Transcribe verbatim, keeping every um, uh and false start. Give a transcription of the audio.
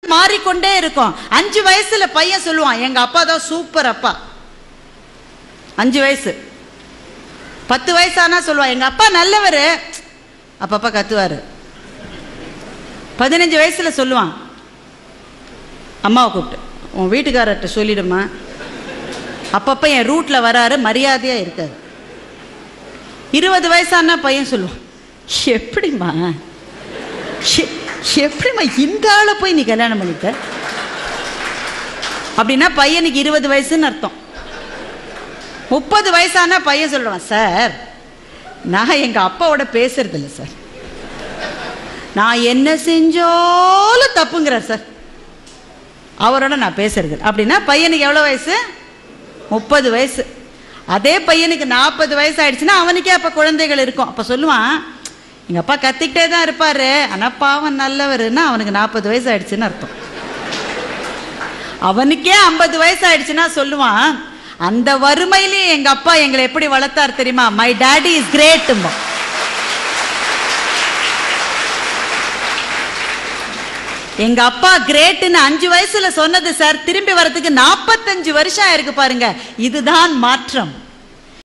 மாறிக்கொண்டே இருக்கும். அஞ்சு வயசுல பையன் சொல்லுவான் எங்க அப்பா தான் சூப்பர் அப்பா. அஞ்சு வயசு. பத்து வயசானா சொல்லுவான் எங்க அப்பா நல்லவர், அப்பப்பா கத்துவாரு. பதினஞ்சு வயசுல சொல்லுவான் அம்மாவை கூப்பிட்டு உன் வீட்டுக்காரர்கிட்ட சொல்லிடுமா, அப்பப்ப என் ரூட்ல வராரு, மரியாதையா இருக்காரு. இருபது வயசானா பையன் சொல்லுவான் எப்படிமா எப்படிமா இந்த ஆளை போய் நீ கல்யாணம் பண்ணிட்ட அப்படின்னா பையனுக்கு இருபது வயசுன்னு அர்த்தம். முப்பது வயசானா பையன் சொல்றான் சார் நான் எங்க அப்பாவோட பேசுறது இல்லை சார், நான் என்ன செஞ்சாலும் தப்புங்கிறார் சார், அவரோட நான் பேசுறது. அப்படின்னா பையனுக்கு எவ்வளவு வயசு? முப்பது வயசு. அதே பையனுக்கு நாற்பது வயசு ஆயிடுச்சுன்னா அவனுக்கே அப்ப குழந்தைகள் இருக்கும். அப்ப சொல்லுவான் எங்க அப்பா கத்திக்கிட்டே தான் இருப்பாரு ஆனா பாவம் நல்லவருன்னா அவனுக்கு நாற்பது வயசு ஆயிடுச்சுன்னு அர்த்தம். அவனுக்கே ஐம்பது வயசு ஆயிடுச்சுன்னா சொல்லுவான் அந்த வறுமையிலே எங்க அப்பா எங்களை எப்படி வளர்த்தார் தெரியுமா, மை டாடி இஸ் கிரேட். எங்க அப்பா கிரேட்னு அஞ்சு வயசுல சொன்னது சார் திரும்பி வரதுக்கு நாற்பத்தஞ்சு வருஷம் ஆயிருக்கு பாருங்க. இதுதான் மாற்றம்.